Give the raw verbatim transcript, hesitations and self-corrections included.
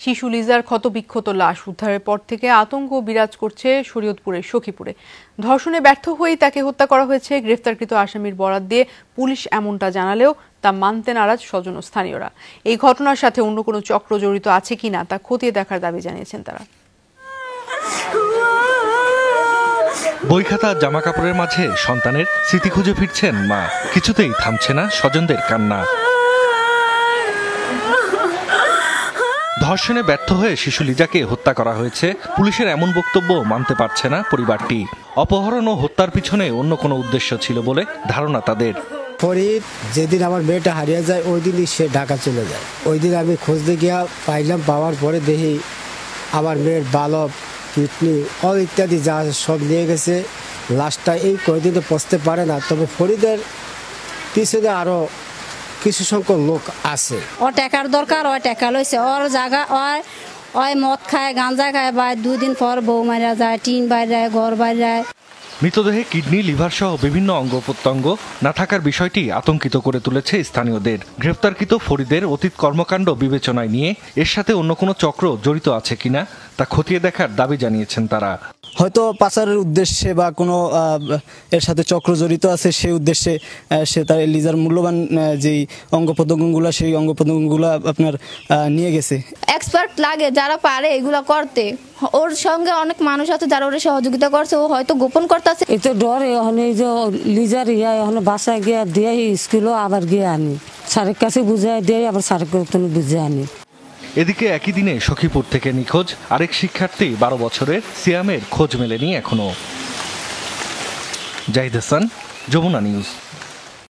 শিশু লিজার ক্ষতবিক্ষত লাশ উদ্ধারের পর থেকে আতঙ্ক বিরাজ করছে শরীয়তপুরের সখীপুরে। ধর্ষণে ব্যর্থ হয়েই তাকে হত্যা করা হয়েছে। গ্রেফতারকৃত আসামির বরাত দিয়ে পুলিশ এমনটা জানালেও তা মানতে নারাজ স্বজন ও স্থানীয়রা। এই ঘটনার সাথে অন্য কোনো চক্র জড়িত আছে কিনা তা খতিয়ে দেখার দাবি জানিয়েছেন তারা। বই খাতা জামা কাপড়ের মাঝে সন্তানের স্মৃতি খুঁজে ফিরছেন মা। কিছুতেই থামছে না স্বজনদের কান্না। ধর্ষণে ব্যর্থ হয়ে শিশু লিজাকে হত্যা করা হয়েছে, পুলিশের এমন বক্তব্য মানতে পারছে না পরিবারটি। অপহরণ ও হত্যার পিছনে অন্য কোনো উদ্দেশ্য ছিল বলে ধারণা তাদের। ফরিদ যেদিন আমার মেয়েটা হারিয়ে যায় ওই দিনই সে ঢাকা চলে যায়। ওই দিন আমি খোঁজতে গিয়া পাইলাম, পাওয়ার পরে দেখি আমার মেয়ের বালক, কিডনি, অল ইত্যাদি যা সব নিয়ে গেছে। লাশটা এই কয়দিনে পৌঁছতে পারে না, তবে ফরিদের পিছনে আরো কিছু সংখ্যক লোক আছে। ও টাকার দরকার, ও টাকা লইছে, ওর জায়গা ওই ওই মদ খায়, গাঁজা খায়, বা দুই দিন পর বউ মারা যায়, টিন বাইরে, ঘর বাইরে। মৃতদেহে কিডনি, লিভার সহ বিভিন্ন অঙ্গ প্রত্যঙ্গ না থাকার বিষয়টি আতঙ্কিত করে তুলেছে স্থানীয়দের। গ্রেফতারকৃত ফরিদের অতীত কর্মকাণ্ড বিবেচনায় নিয়ে এর সাথে অন্য কোনো চক্র জড়িত আছে কিনা তা খতিয়ে দেখার দাবি জানিয়েছেন তারা। হয়তো পাচারের উদ্দেশ্যে বা কোনো এর সাথে চক্র জড়িত আছে, সেই উদ্দেশ্যে সে তার লিজার মূল্যবান যেই অঙ্গ প্রত্যঙ্গগুলো সেই অঙ্গ প্রত্যঙ্গগুলো আপনার নিয়ে গেছে। এক্সপার্ট লাগে যারা পারে এগুলো করতে। ওর সঙ্গে অনেক মানুষ আছে যারা ওর সহযোগিতা করছে, ও হয়তো গোপন করতেছে। এই তো ডর এখন এই যে লিজার ইয়া এখন বাসায় গিয়ে দিয়ে স্কুলও আবার গিয়ে আনি, স্যারের কাছে বুঝাই দিয়ে আবার স্যারের কাছে বুঝে আনি। এদিকে একই দিনে সখীপুর থেকে নিখোঁজ আরেক শিক্ষার্থী বারো বছরের সিয়ামের খোঁজ মেলেনি এখনো। জাহিদ হাসান, যমুনা নিউজ।